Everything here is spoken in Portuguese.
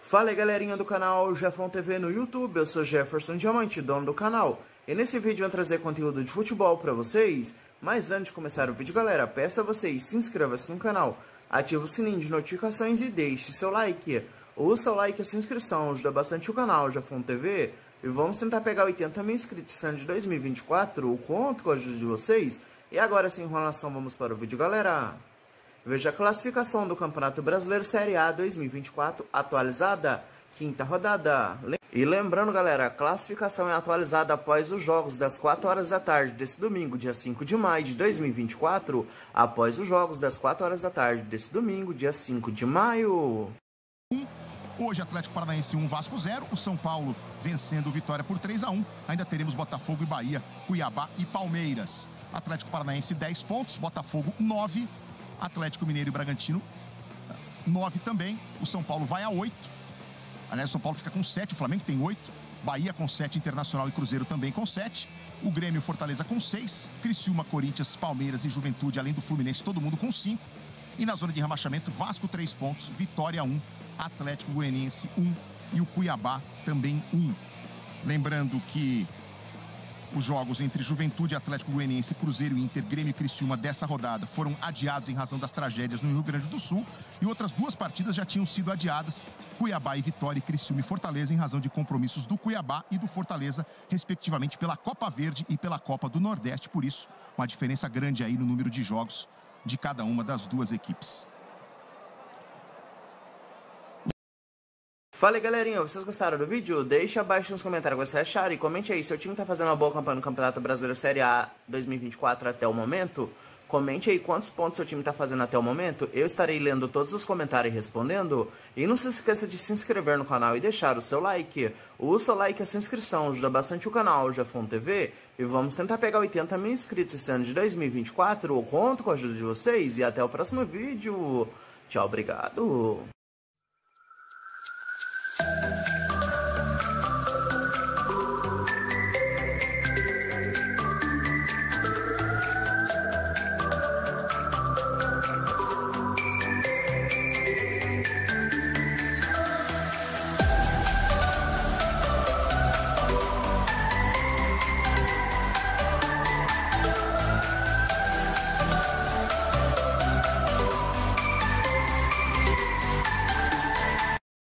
Fala aí, galerinha do canal Jefão TV no YouTube, eu sou Jefferson Diamante, dono do canal. E nesse vídeo eu vou trazer conteúdo de futebol pra vocês. Mas antes de começar o vídeo, galera, peço a vocês, se inscreva-se no canal, ative o sininho de notificações e deixe seu like. O seu like e a sua inscrição ajuda bastante o canal Jefão TV. E vamos tentar pegar 80 mil inscritos esse ano de 2024, o conto com a ajuda de vocês. E agora, sem enrolação, vamos para o vídeo, galera. Veja a classificação do Campeonato Brasileiro Série A 2024 atualizada, quinta rodada. E lembrando, galera, a classificação é atualizada após os jogos das 4 horas da tarde desse domingo, dia 5 de maio de 2024, após os jogos das 4 horas da tarde desse domingo, dia 5 de maio. Hoje, Atlético Paranaense 1, Vasco 0, o São Paulo vencendo o Vitória por 3-1. Ainda teremos Botafogo e Bahia, Cuiabá e Palmeiras. Atlético Paranaense 10 pontos, Botafogo 9, Atlético Mineiro e Bragantino 9 também. O São Paulo vai a 8. Aliás, o São Paulo fica com 7, o Flamengo tem 8. Bahia com 7, Internacional e Cruzeiro também com 7. O Grêmio e Fortaleza com 6. Criciúma, Corinthians, Palmeiras e Juventude, além do Fluminense, todo mundo com 5. E na zona de rebaixamento, Vasco 3 pontos, Vitória 1, Atlético Goianiense 1 e o Cuiabá também 1. Lembrando que os jogos entre Juventude, Atlético Goianiense, Cruzeiro, Inter, Grêmio e Criciúma dessa rodada foram adiados em razão das tragédias no Rio Grande do Sul. E outras duas partidas já tinham sido adiadas, Cuiabá e Vitória, e Criciúma e Fortaleza, em razão de compromissos do Cuiabá e do Fortaleza, respectivamente pela Copa Verde e pela Copa do Nordeste. Por isso, uma diferença grande aí no número de jogos de cada uma das duas equipes. Fala aí, galerinha, vocês gostaram do vídeo? Deixa abaixo nos comentários o que vocês acharam e comente aí, seu time tá fazendo uma boa campanha no Campeonato Brasileiro Série A 2024 até o momento? Comente aí quantos pontos seu time tá fazendo até o momento, eu estarei lendo todos os comentários e respondendo. E não se esqueça de se inscrever no canal e deixar o seu like. O seu like e a sua inscrição ajuda bastante o canal Jefão TV. E vamos tentar pegar 80 mil inscritos esse ano de 2024, eu conto com a ajuda de vocês e até o próximo vídeo. Tchau, obrigado.